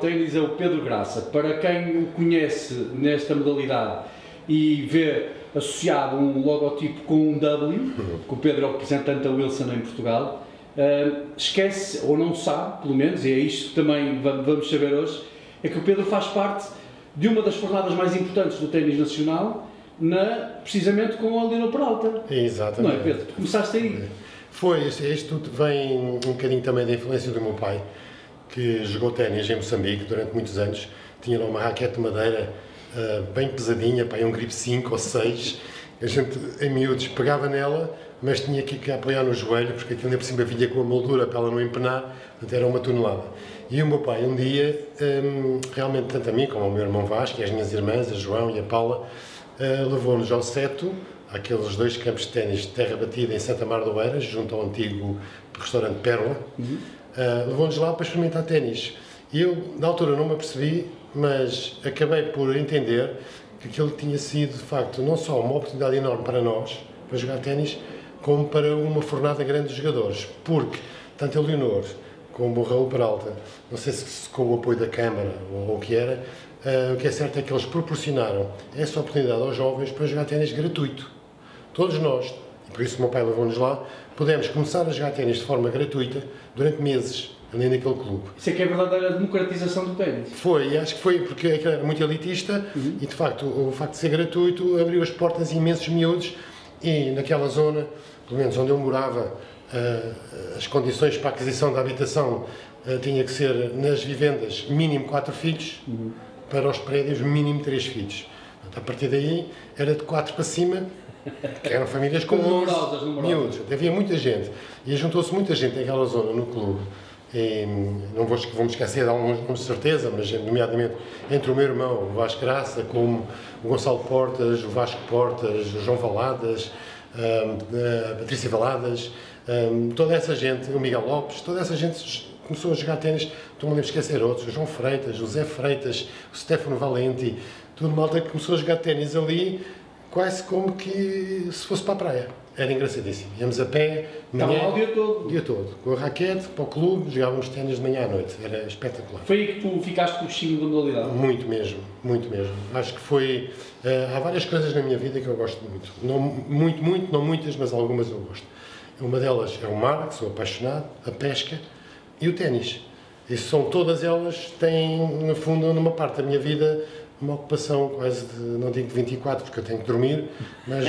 ténis é o Pedro Graça. Para quem o conhece nesta modalidade e vê associado um logotipo com um W, que o Pedro é o representante da Wilson em Portugal, esquece, ou não sabe, pelo menos, e é isto que também vamos saber hoje, é que o Pedro faz parte de uma das fornadas mais importantes do ténis nacional, precisamente com a Leonor Peralta. Exatamente. Não é, Pedro? Tu começaste aí. Foi, isto tudo vem um bocadinho também da influência do meu pai, que jogou ténis em Moçambique durante muitos anos. Tinha lá uma raquete de madeira bem pesadinha, pá, um grip 5 ou 6. A gente, em miúdos, pegava nela, mas tinha que apoiar no joelho, porque aquilo ainda por cima vinha com a moldura para ela não empenar, portanto era uma tonelada. E o meu pai, um dia, realmente tanto a mim como ao meu irmão Vasco e às minhas irmãs, a João e a Paula, levou-nos ao Seto, aqueles 2 campos de ténis de terra batida em Santa Mar do Eiras, junto ao antigo restaurante Pérola. Levou-nos lá para experimentar ténis. E eu, na altura, não me apercebi, mas acabei por entender que aquilo tinha sido, de facto, não só uma oportunidade enorme para nós, para jogar ténis, como para uma fornada grande de jogadores. Porque, tanto a Leonor como o Raul Peralta, não sei se com o apoio da Câmara ou o que era, o que é certo é que eles proporcionaram essa oportunidade aos jovens para jogar ténis gratuito. Todos nós, e por isso o meu pai levou-nos lá, pudemos começar a jogar ténis de forma gratuita durante meses, ali naquele clube. Isso é que é a verdadeira democratização do ténis. Foi, acho que foi porque aquilo era muito elitista e, de facto, o facto de ser gratuito abriu as portas a imensos miúdos e naquela zona, pelo menos onde eu morava, as condições para a aquisição da habitação tinha que ser nas vivendas mínimo 4 filhos, para os prédios mínimo 3 filhos. A partir daí era de 4 para cima, que eram famílias com 11 miúdos. Havia muita gente e juntou-se muita gente naquela zona, no clube. E não vou-me esquecer de alguns nomes de certeza, mas nomeadamente entre o meu irmão, o Vasco Graça, como o Gonçalo Portas, o Vasco Portas, o João Valadas, a Patrícia Valadas, toda essa gente, o Miguel Lopes, toda essa gente começou a jogar ténis. Estou-me a esquecer outros, o João Freitas, o Zé Freitas, o Stefano Valenti, tudo malta que começou a jogar ténis ali, quase como que se fosse para a praia. Era engraçadíssimo. Íamos a pé, manhã, o dia todo. O dia todo. Com a raquete, para o clube, jogávamos ténis de manhã à noite. Era espetacular. Foi aí que tu ficaste com o bichinho da modalidade? Muito mesmo, muito mesmo. Acho que foi... há várias coisas na minha vida que eu gosto muito. Não muitas, mas algumas eu gosto. Uma delas é o mar, que sou apaixonado, a pesca e o ténis. E são todas elas, têm, no fundo, numa parte da minha vida, uma ocupação quase de, não digo 24, porque eu tenho que dormir, mas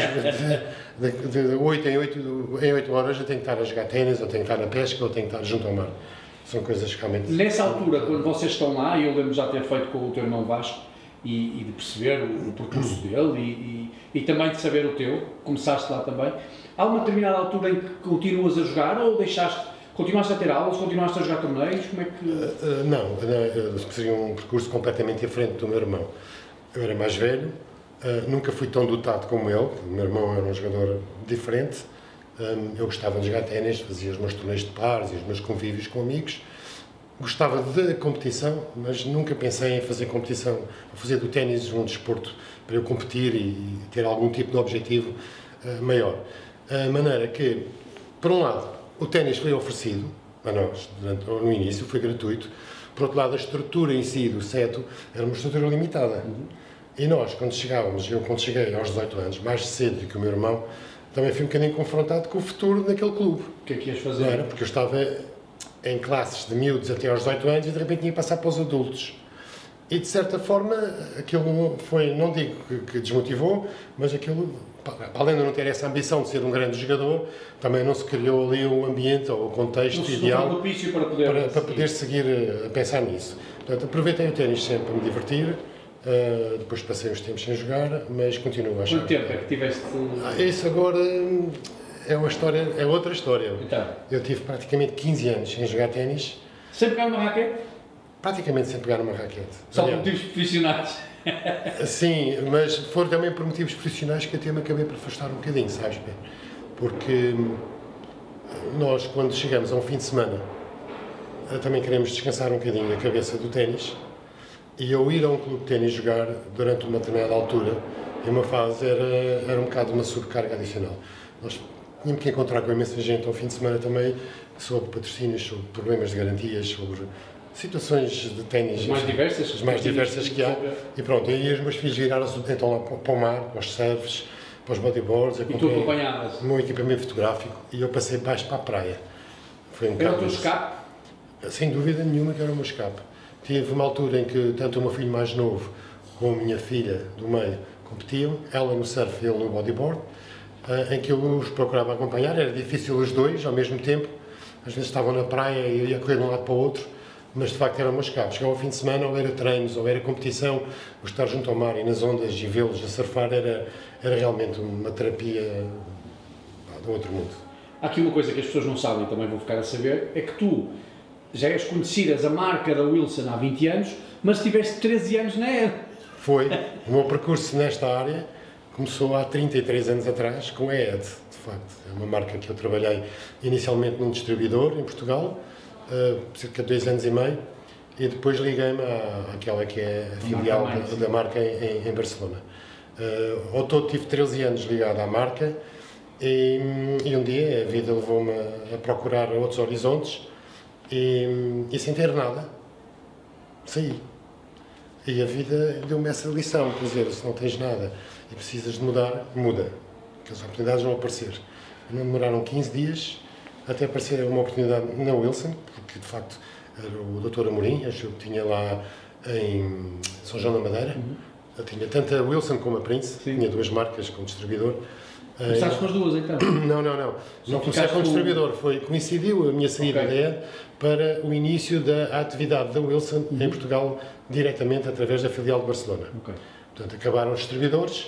de 8 em 8 horas eu tenho que estar a jogar ténis, ou tenho que estar na pesca, ou tenho que estar junto ao mar. São coisas que realmente... Nessa altura, quando vocês estão lá, e eu lembro já ter feito com o teu irmão Vasco, e de perceber o percurso dele, e também de saber o teu, começaste lá também, há uma determinada altura em que continuas a jogar, ou continuaste a ter aulas, continuaste a jogar torneios, como é que... Não, seria um percurso completamente diferente do meu irmão. Eu era mais velho, nunca fui tão dotado como ele, o meu irmão era um jogador diferente, eu gostava de jogar ténis, fazia os meus torneios de pares e os meus convívios com amigos, gostava de competição, mas nunca pensei em fazer competição, a fazer do ténis um desporto para eu competir e ter algum tipo de objetivo maior. A maneira que, por um lado, o ténis foi oferecido a nós, no início, foi gratuito. Por outro lado, a estrutura em si do Seto era uma estrutura limitada. E nós, quando chegávamos, eu quando cheguei aos 18 anos, mais cedo do que o meu irmão, também fui um bocadinho confrontado com o futuro naquele clube. O que é que ias fazer? Não era? Porque eu estava em classes de miúdos até aos 18 anos e de repente ia passar para os adultos. E de certa forma, aquilo foi, não digo que desmotivou, mas aquilo, além de não ter essa ambição de ser um grande jogador, também não se criou ali o ambiente ou o contexto ideal para poder seguir a pensar nisso. Portanto, aproveitei o ténis sempre para me divertir, depois passei uns tempos sem jogar, mas continuo a achar. Quanto tempo é que tiveste? Isso agora é outra história. Então. Eu tive praticamente 15 anos sem jogar ténis. Sem pegar numa raquete? Praticamente sem pegar numa raquete. Só por motivos profissionais? Sim, mas foram também por motivos profissionais que até me acabei por afastar um bocadinho, sabes, Pedro? Porque nós, quando chegamos a um fim de semana, também queremos descansar um bocadinho a cabeça do ténis, e eu ir a um clube de ténis jogar durante uma determinada altura, em uma fase, era um bocado uma sobrecarga adicional. Nós tínhamos que encontrar com imensa gente ao fim de semana também, sobre patrocínios, sobre problemas de garantias, sobre situações de ténis. As mais diversas que há. E pronto, aí os meus filhos viraram-se então lá para o mar, para os surfs, para os bodyboards. E tu acompanhavas? O meu equipamento fotográfico e eu passei baixo para a praia. Foi Era o teu escape? Sem dúvida nenhuma que era o meu escape. Tive uma altura em que tanto o meu filho mais novo como a minha filha do meio competiam, ela no surf e ele no bodyboard, em que eu os procurava acompanhar. Era difícil os dois ao mesmo tempo, às vezes estavam na praia e eu ia correr de um lado para o outro, mas de facto era o meu escape. Chegava ao fim de semana, ou era treinos, ou era competição, o estar junto ao mar e nas ondas e vê-los a surfar era realmente uma terapia do outro mundo. Há aqui uma coisa que as pessoas não sabem e também vão ficar a saber, é que tu já és conhecidas a marca da Wilson há 20 anos, mas tiveste 13 anos na ED. Foi. O meu percurso nesta área começou há 33 anos atrás com a ED, de facto. É uma marca que eu trabalhei inicialmente num distribuidor em Portugal, cerca de 2 anos e meio, e depois liguei-me àquela que é a filial da marca em Barcelona. Ao todo tive 13 anos ligado à marca e um dia a vida levou-me a procurar outros horizontes e sem ter nada, saí. E a vida deu-me essa lição, quer dizer, se não tens nada e precisas de mudar, muda, que as oportunidades vão aparecer. Não demoraram 15 dias até aparecer uma oportunidade na Wilson, porque de facto era o Dr. Amorim, eu tinha lá em São João da Madeira, eu tinha tanto a Wilson como a Prince, tinha duas marcas como distribuidor. Começaste com as duas então? Não comecei como distribuidor, coincidiu a minha saída da ED para o início da atividade da Wilson em Portugal, diretamente através da filial de Barcelona. Portanto, acabaram os distribuidores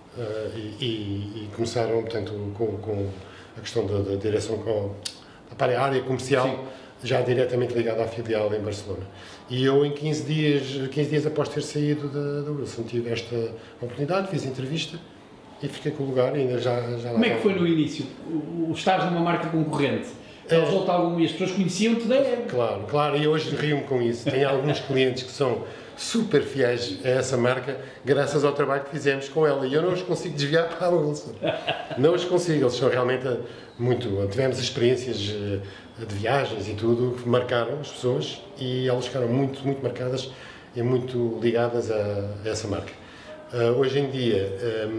e começaram, portanto, com a questão da direção para a área comercial, já diretamente ligada à filial em Barcelona. E eu, em 15 dias após ter saído da Wilson, tive esta oportunidade, fiz entrevista e fiquei com o lugar e ainda já Como é que foi no início? O estares numa marca concorrente? Eles voltavam e as pessoas conheciam-te da ED? Claro, e hoje rio-me com isso. Tenho alguns clientes que são super fiéis a essa marca, graças ao trabalho que fizemos com ela. E eu não os consigo desviar para a Wilson. Não os consigo, eles são realmente muito... Tivemos experiências de viagens e tudo que marcaram as pessoas e elas ficaram muito, muito marcadas e muito ligadas a essa marca. Hoje em dia,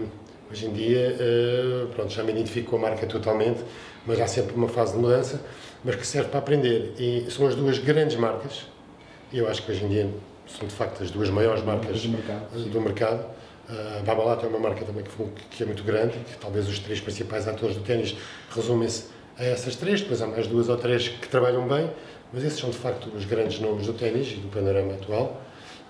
pronto, já me identifico com a marca totalmente, mas há sempre uma fase de mudança, mas que serve para aprender. E são as duas grandes marcas, e eu acho que hoje em dia são de facto as duas maiores marcas do mercado. A Babolat é uma marca também que é muito grande, que talvez os três principais atores do ténis resumem-se a essas três, depois há mais duas ou três que trabalham bem, mas esses são de facto os grandes nomes do ténis e do panorama atual.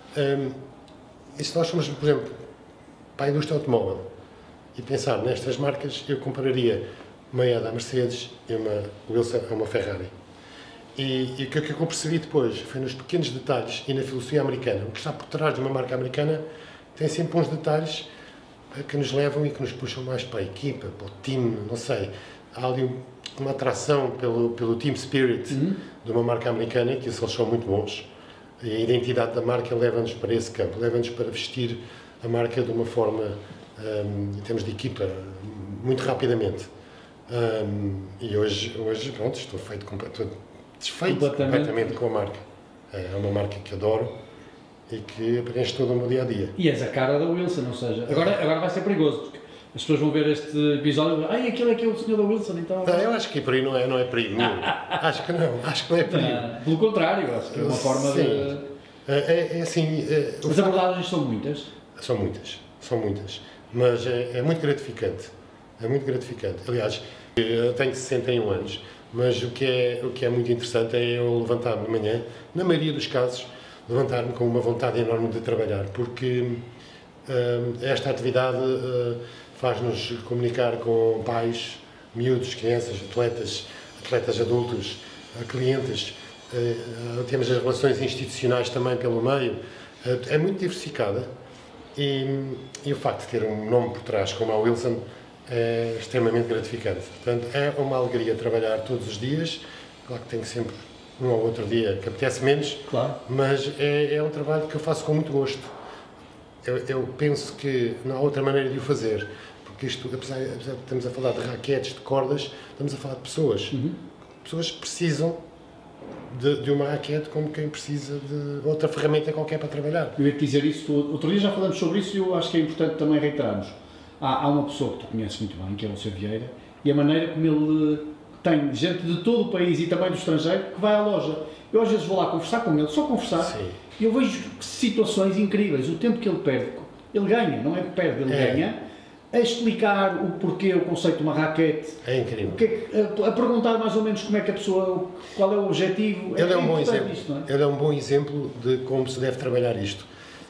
E se nós formos, por exemplo, para a indústria automóvel e pensar nestas marcas, eu compararia uma ED à Mercedes e uma Wilson a uma Ferrari. E o que eu percebi depois foi nos pequenos detalhes e na filosofia americana. O que está por trás de uma marca americana tem sempre uns detalhes que nos levam e que nos puxam mais para a equipa, para o time, não sei. Há ali uma atração pelo team spirit de uma marca americana, que eles são muito bons. E a identidade da marca leva-nos para esse campo, leva-nos para vestir a marca de uma forma, em termos de equipa, muito rapidamente. E hoje pronto, estou desfeito completamente com a marca. É uma marca que adoro e que preenche todo o meu dia-a-dia. E és a cara da Wilson, ou seja, agora vai ser perigoso, porque as pessoas vão ver este episódio e vão aquele é que é o senhor da Wilson, então... Eu acho que por aí não é perigo nenhum. Acho que não é perigo. Pelo contrário, acho que é uma forma de... É assim... As abordagens são muitas? São muitas. Mas é muito gratificante. É muito gratificante. Aliás, eu tenho 61 anos, mas o que é muito interessante é eu levantar-me de manhã, na maioria dos casos, levantar-me com uma vontade enorme de trabalhar, porque esta atividade faz-nos comunicar com pais, miúdos, crianças, atletas adultos, clientes. Temos as relações institucionais também pelo meio. É muito diversificada e o facto de ter um nome por trás como a Wilson é extremamente gratificante. Portanto, é uma alegria trabalhar todos os dias. Claro que tenho sempre um ou outro dia que apetece menos, claro. Mas é um trabalho que eu faço com muito gosto. Eu penso que não há outra maneira de o fazer, porque isto, apesar de estamos a falar de raquetes, de cordas, estamos a falar de pessoas. Pessoas que precisam de uma raquete como quem precisa de outra ferramenta qualquer para trabalhar. Eu ia te dizer isso, outro dia já falamos sobre isso e eu acho que é importante também reiterarmos. Há uma pessoa que tu conheces muito bem, que é o Sr. Vieira, e a maneira como ele tem gente de todo o país e também do estrangeiro que vai à loja. Eu às vezes vou lá conversar com ele, só conversar, Sim. e eu vejo situações incríveis. O tempo que ele perde, ele ganha, não é que perde, ele ganha, a explicar o porquê, o conceito de uma raquete. É incrível. A perguntar mais ou menos como é que a pessoa, qual é o objetivo. Ele é um bom exemplo. Isto, não é? Ele é um bom exemplo de como se deve trabalhar isto.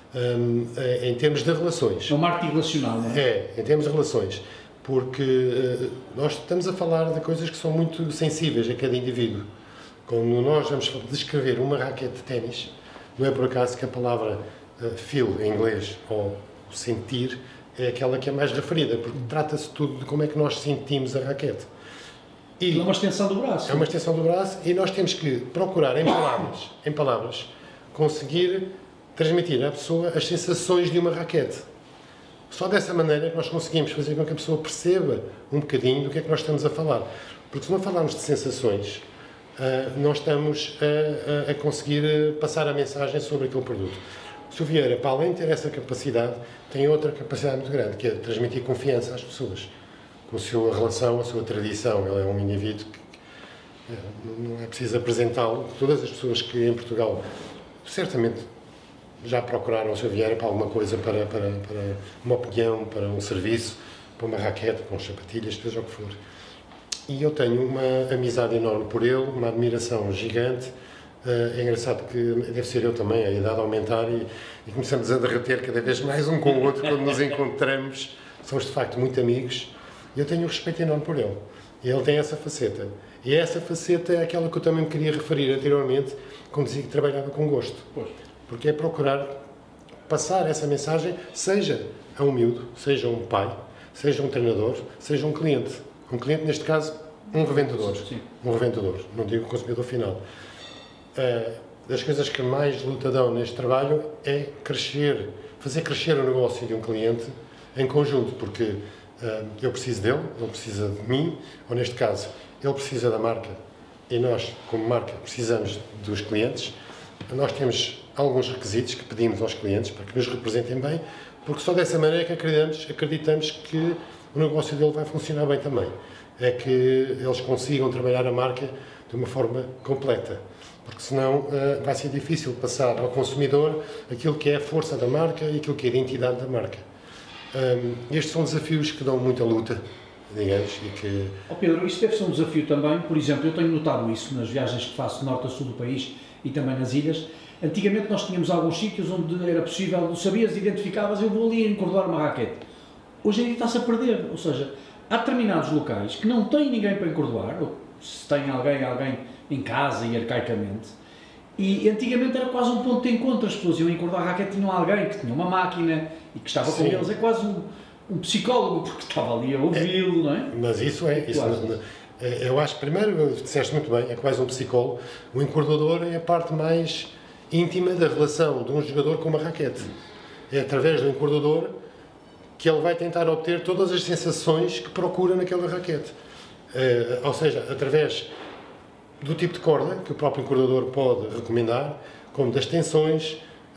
Em termos de relações. É um marketing relacional, não é? É, em termos de relações. Porque nós estamos a falar de coisas que são muito sensíveis a cada indivíduo. Quando nós vamos descrever uma raquete de ténis, não é por acaso que a palavra feel em inglês, ou sentir, é aquela que é mais referida, porque trata-se tudo de como é que nós sentimos a raquete. E é uma extensão do braço. É uma extensão do braço e nós temos que procurar, em palavras, conseguir transmitir à pessoa as sensações de uma raquete. Só dessa maneira que nós conseguimos fazer com que a pessoa perceba um bocadinho do que é que nós estamos a falar. Porque se não falarmos de sensações, não estamos a conseguir passar a mensagem sobre aquele produto. O Sr. Vieira, para além de ter essa capacidade, tem outra capacidade muito grande, que é transmitir confiança às pessoas. Com a sua relação, a sua tradição. Ele é um indivíduo que não é preciso apresentá-lo. Todas as pessoas que em Portugal, certamente, já procuraram o Sr. Vieira para alguma coisa, para uma opinião, para um serviço, para uma raquete, para umas sapatilhas, seja o que for. E eu tenho uma amizade enorme por ele, uma admiração gigante. É engraçado que deve ser eu também, a idade a aumentar e começamos a derreter cada vez mais um com o outro quando nos encontramos. Somos de facto muito amigos e eu tenho um respeito enorme por ele. E ele tem essa faceta. E essa faceta é aquela que eu também me queria referir anteriormente quando dizia que trabalhava com gosto. Pois. Porque é procurar passar essa mensagem, seja a um miúdo, seja um pai, seja um treinador, seja um cliente. Um cliente, neste caso, um revendedor. Sim. Um revendedor, não digo consumidor final. Das coisas que mais luta dão neste trabalho é fazer crescer o negócio de um cliente em conjunto, porque eu preciso dele, ele precisa de mim, ou neste caso, ele precisa da marca e nós, como marca, precisamos dos clientes. Nós temos alguns requisitos que pedimos aos clientes para que nos representem bem, porque só dessa maneira que acreditamos que o negócio dele vai funcionar bem também. É que eles consigam trabalhar a marca de uma forma completa. Porque senão vai ser difícil passar ao consumidor aquilo que é a força da marca e aquilo que é a identidade da marca. Estes são desafios que dão muita luta, digamos, e que... Pedro, isto deve ser um desafio também. Por exemplo, eu tenho notado isso nas viagens que faço de norte a sul do país e também nas ilhas. Antigamente nós tínhamos alguns sítios onde era possível, sabias, identificavas, eu vou ali encordar uma raquete. Hoje em dia está-se a perder, ou seja, há determinados locais que não têm ninguém para encordoar, ou se tem alguém em casa e arcaicamente, e antigamente era quase um ponto de encontro, as pessoas iam encordar a raquete, tinham alguém que tinha uma máquina e que estava com eles, é quase um psicólogo, porque estava ali a ouvi-lo, não é? Mas isso é, eu acho, primeiro, disseste muito bem, é quase um psicólogo. O encordador é a parte mais íntima da relação de um jogador com uma raquete. É através do encordador que ele vai tentar obter todas as sensações que procura naquela raquete. Ou seja, através do tipo de corda que o próprio encordador pode recomendar, como das tensões,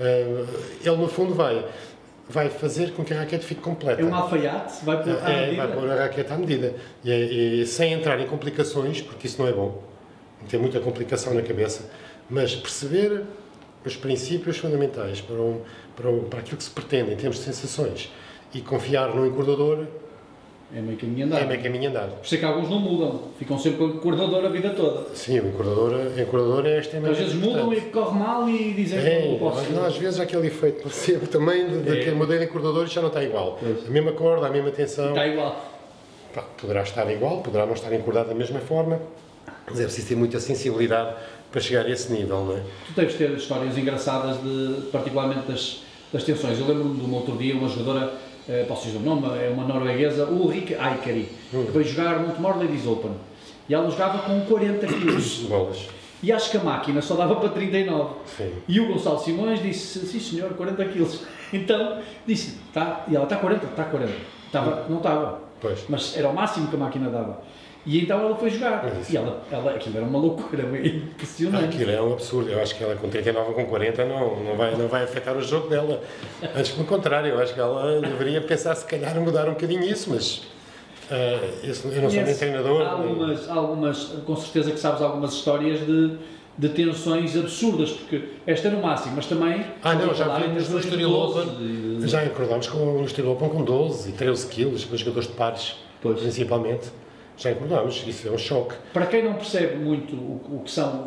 ele no fundo vai fazer com que a raquete fique completa. É um alfaiate, vai pôr à medida. Vai pôr a raquete à medida. E sem entrar em complicações, porque isso não é bom, tem muita complicação na cabeça, mas perceber os princípios fundamentais para aquilo que se pretende em termos de sensações e confiar no encordador é meio caminho andado. É meio caminho andado. Por isso é que alguns não mudam, ficam sempre com o encordador a vida toda. Sim, o encordador é extremamente importante. Às vezes mudam e corre mal e dizem que não posso. Não, às vezes há aquele efeito placebo também de que mudei de encordador e já não está igual. A mesma corda, a mesma tensão. Está igual. Poderá estar igual, poderá não estar encordado da mesma forma, mas é preciso ter muita sensibilidade para chegar a esse nível, não é? Tu deves ter histórias engraçadas, particularmente das tensões. Eu lembro-me de um outro dia, uma jogadora, posso dizer o nome, é uma norueguesa, Ulrike Aikari, que veio jogar Montemor Ladies Open. E ela jogava com 40 quilos. Bolas. E acho que a máquina só dava para 39. Sim. E o Gonçalo Simões disse, sim senhor, 40 quilos. Então, disse, tá, e ela está 40, está 40. Não estava, Pois. mas era o máximo que a máquina dava. E então ela foi jogar. E aquilo era uma loucura, impressionante. Aquilo é um absurdo. Eu acho que ela com 39 ou com 40 não vai afetar o jogo dela. Antes, pelo contrário, eu acho que ela deveria pensar, se calhar, mudar um bocadinho isso, mas eu não sou nem treinador. Algumas, com certeza que sabes algumas histórias de tensões absurdas, porque esta é no máximo, mas também... já vimos no Estoril Open, já acordámos no Estoril Open com 12 e 13 quilos, para jogadores de pares, principalmente. Já acordámos, isso é um choque. Para quem não percebe muito o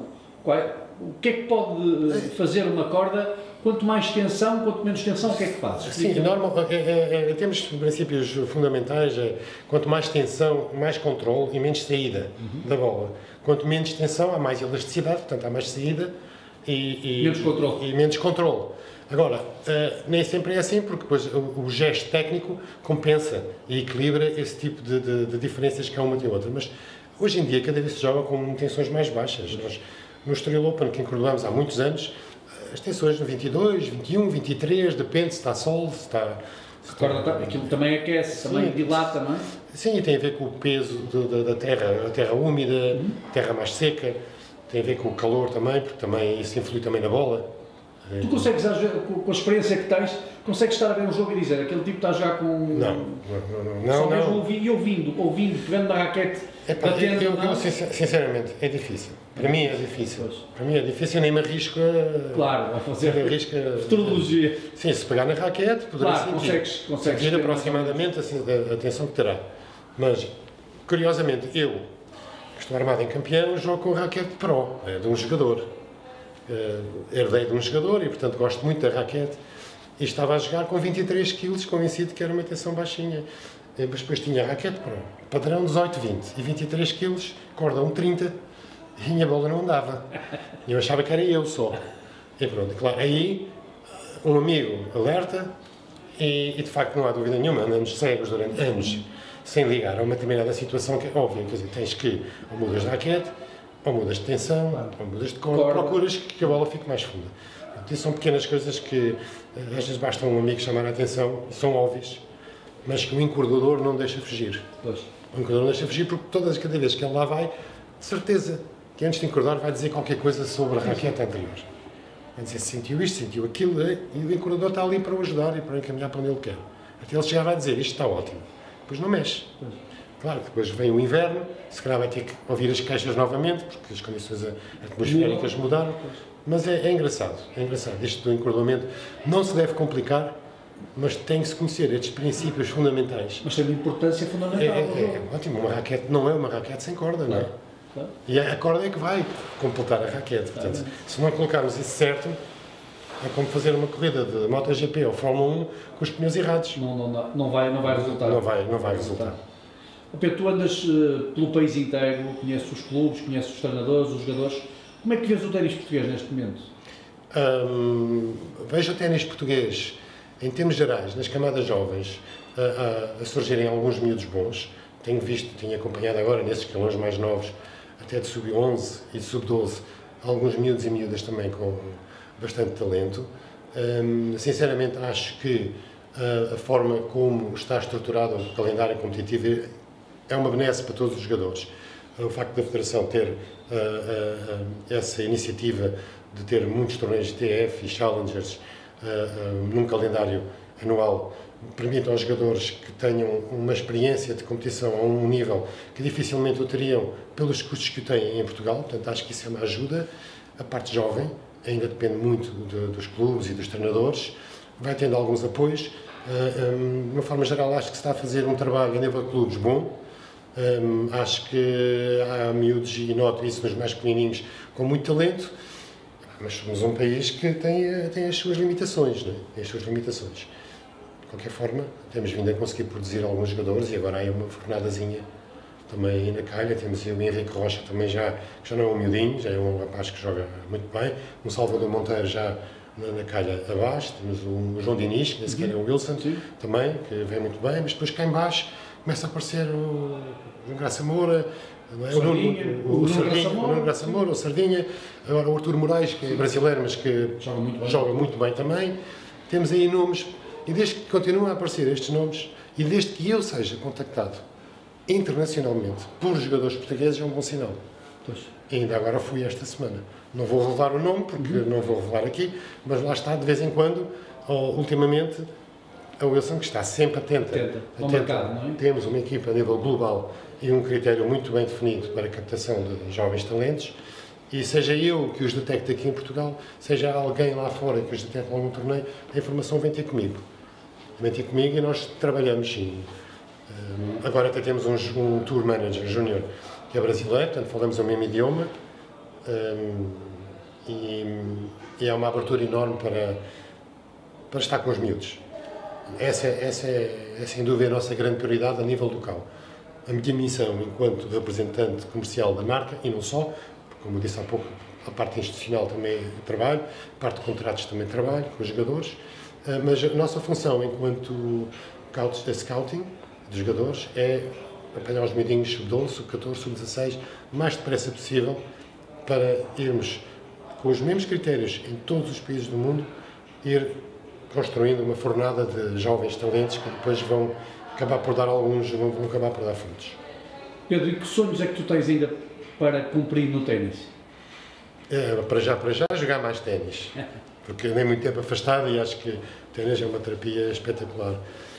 que é que pode fazer uma corda, quanto mais tensão, quanto menos tensão, o que é que faz? Sim, temos princípios fundamentais, quanto mais tensão, mais controle e menos saída da bola. Quanto menos tensão, há mais elasticidade, portanto há mais saída e menos controle. Agora, nem sempre é assim, porque depois o gesto técnico compensa e equilibra esse tipo de diferenças que há uma e outra. Mas hoje em dia cada vez se joga com tensões mais baixas. Nós, no Estoril Open, que incorporamos há muitos anos, as tensões no 22, 21, 23, depende se está sol, se está... Aquilo também aquece, também dilata, não é? Sim, tem a ver com o peso da terra, a terra úmida, a terra mais seca, tem a ver com o calor também, porque também isso influi também na bola. Tu consegues, com a experiência que tens, consegues estar a ver um jogo e dizer aquele tipo está a jogar com... Não. Só mesmo ouvindo, pegando na raquete, batendo... Sinceramente, é difícil. Para mim é difícil. Para mim é difícil, eu nem me arrisco a fazer futurologia. Sim, se pegar na raquete, poderá sentir aproximadamente a atenção que terá. Mas, curiosamente, eu, que estou armado em campeão, jogo com raquete pro, de um jogador. Herdei de um jogador e, portanto, gosto muito da raquete. E estava a jogar com 23 kg, convencido que era uma tensão baixinha. Mas depois tinha a raquete pro, padrão 18-20 e 23 kg, corda 1,30 e a minha bola não andava. Eu achava que era eu só. E pronto, claro, aí um amigo alerta e de facto não há dúvida nenhuma, andamos cegos durante anos sem ligar a uma determinada situação que é óbvia, quer dizer, tens que ou mudas de raquete, ou mudas de tensão, ou mudas de corda, procuras que a bola fique mais funda. Então, são pequenas coisas que às vezes basta um amigo chamar a atenção, são óbvias, mas que o encordador não deixa fugir. Pois. O encordador não deixa fugir porque cada vez que ele lá vai, de certeza que antes de encordar vai dizer qualquer coisa sobre a raquete anterior. Vai dizer, sentiu isto, sentiu aquilo, e o encordador está ali para o ajudar e para encaminhar para onde ele quer. Até ele chegar a dizer, isto está ótimo. Depois não mexe. Claro, depois vem o inverno, se calhar vai ter que ouvir as queixas novamente, porque as condições atmosféricas mudaram, mas é engraçado, é engraçado. Isto do encordamento não se deve complicar, mas tem que se conhecer estes princípios fundamentais. Mas tem uma importância fundamental. É ótimo, uma raquete não é uma raquete sem corda, não é? Claro. E a corda é que vai completar a raquete, portanto, se não colocarmos isso certo, é como fazer uma corrida de MotoGP ou Fórmula 1 com os pneus errados. Não vai resultar. Não vai resultar. Pedro, tu andas pelo país inteiro, conheces os clubes, conheces os treinadores, os jogadores. Como é que vês o ténis português neste momento? Vejo o ténis português, em termos gerais, nas camadas jovens, a surgirem alguns miúdos bons. Tenho acompanhado agora, nesses escalões mais novos, até de sub-11 e de sub-12, alguns miúdos e miúdas também com bastante talento. Sinceramente, acho que a forma como está estruturado o calendário competitivo é uma benesse para todos os jogadores. O facto da Federação ter essa iniciativa de ter muitos torneios de TF e Challengers num calendário anual permite aos jogadores que tenham uma experiência de competição a um nível que dificilmente o teriam pelos custos que têm em Portugal, portanto acho que isso é uma ajuda. A parte jovem ainda depende muito dos clubes e dos treinadores, vai tendo alguns apoios. De uma forma geral acho que se está a fazer um trabalho a nível de clubes bom. Acho que há miúdos, e noto isso nos mais pequenininhos, com muito talento, mas somos um país que tem as suas limitações, não é? Tem as suas limitações. De qualquer forma, temos vindo a conseguir produzir alguns jogadores e agora há uma fornadazinha também na calha. Temos o Henrique Rocha também que já não é um miudinho, já é um rapaz que joga muito bem. Um Salvador Monteiro já na calha abaixo. Temos o João Diniz, que nem sequer é o Wilson, também, que vem muito bem, mas depois cá em baixo começa a aparecer o Graça Moura, o Nuno Graça Moura, o Sardinha, agora o Artur Moraes, que é brasileiro, mas que joga muito bem também. Temos aí nomes, e desde que continuam a aparecer estes nomes, e desde que eu seja contactado internacionalmente, por jogadores portugueses, é um bom sinal. Pois. E ainda agora fui esta semana. Não vou revelar o nome, porque não vou revelar aqui, mas lá está, de vez em quando, ultimamente, a Wilson, que está sempre atenta ao mercado, não é? Temos uma equipa a nível global e um critério muito bem definido para a captação de jovens talentos, e seja eu que os detecte aqui em Portugal, seja alguém lá fora que os detecte em algum torneio, a informação vem ter comigo. Vem ter comigo e nós trabalhamos sim. Agora até temos um tour manager júnior que é brasileiro, portanto falamos o mesmo idioma, e é uma abertura enorme para estar com os miúdos. Essa é sem dúvida a nossa grande prioridade a nível local. A minha missão enquanto representante comercial da marca, e não só, como eu disse há pouco, a parte institucional também trabalho, a parte de contratos também trabalho com os jogadores, mas a nossa função enquanto scouting de jogadores é apanhar os miudinhos sub-12, sub-14, sub-16, o mais depressa possível, para irmos com os mesmos critérios em todos os países do mundo, ir construindo uma fornada de jovens talentos que depois vão acabar por dar alguns, vão acabar por dar frutos. Pedro, e que sonhos é que tu tens ainda para cumprir no ténis? Para já, jogar mais ténis. Porque andei muito tempo afastado e acho que o ténis é uma terapia espetacular.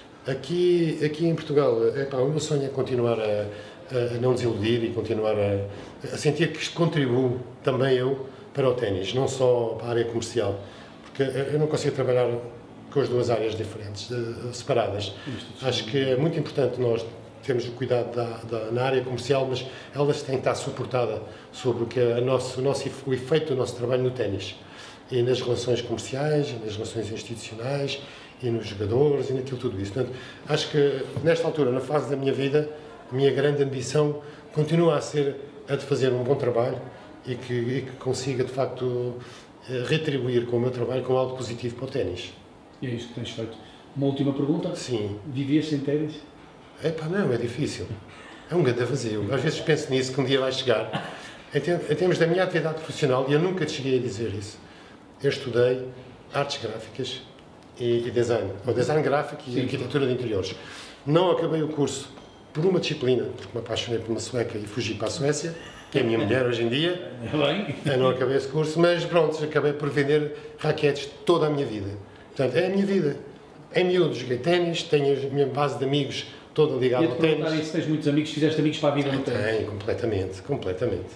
Aqui em Portugal, o meu sonho é continuar a não desiludir e continuar a sentir que contribuo também eu para o ténis, não só para a área comercial. Porque eu não consigo trabalhar com as duas áreas diferentes, separadas. Acho que é muito importante nós termos o cuidado na área comercial, mas elas têm que estar suportadas sobre o que é o efeito do nosso trabalho no ténis. E nas relações comerciais, nas relações institucionais, e nos jogadores, e naquilo tudo isso. Portanto, acho que nesta altura, na fase da minha vida, a minha grande ambição continua a ser a de fazer um bom trabalho e que consiga, de facto, retribuir com o meu trabalho com algo positivo para o ténis. E é isso que tens feito. Uma última pergunta? Sim. Vivias sem ténis? Não, é difícil. É um grande vazio. Às vezes penso nisso, que um dia vai chegar. Em termos da minha atividade profissional, e eu nunca te cheguei a dizer isso, eu estudei artes gráficas e design, ou design gráfico e arquitetura de interiores. Não acabei o curso por uma disciplina, porque me apaixonei por uma sueca e fugi para a Suécia, que é a minha mulher hoje em dia. Eu não acabei esse curso, mas pronto, acabei por vender raquetes toda a minha vida. Portanto, é a minha vida. Em miúdo joguei ténis, tenho a minha base de amigos toda ligada ao ténis. E se tens muitos amigos, fizeste amigos para a vida no ténis? Tenho, completamente.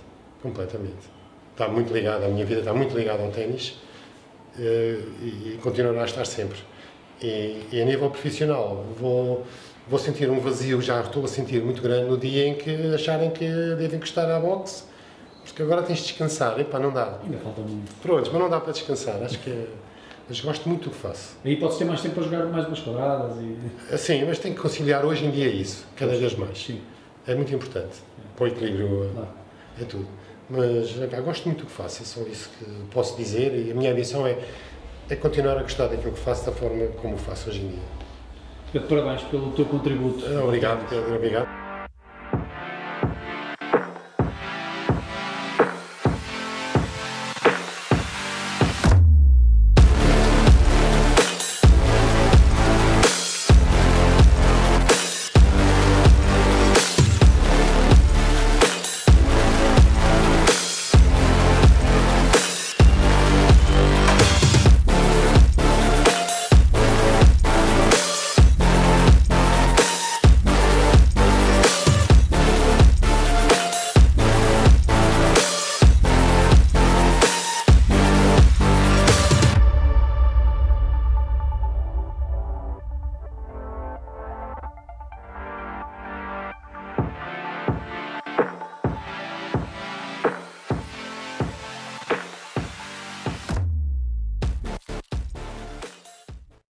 Está muito ligado, a minha vida está muito ligada ao ténis. E continuará a estar sempre. E a nível profissional, vou sentir um vazio, já estou a sentir muito grande no dia em que acharem que devem encostar à boxe, porque agora tens de descansar. Não dá. Ainda falta muito. Pronto, mas não dá para descansar. Acho que mas gosto muito do que faço. Aí podes ter mais tempo para jogar mais umas quadradas e... Sim, mas tenho que conciliar hoje em dia isso, cada vez mais. Sim. É muito importante. Para o equilíbrio, é tudo. Mas gosto muito do que faço, é só isso que posso dizer, e a minha ambição é continuar a gostar daquilo que faço da forma como faço hoje em dia. Parabéns pelo teu contributo. Obrigado, Pedro, obrigado.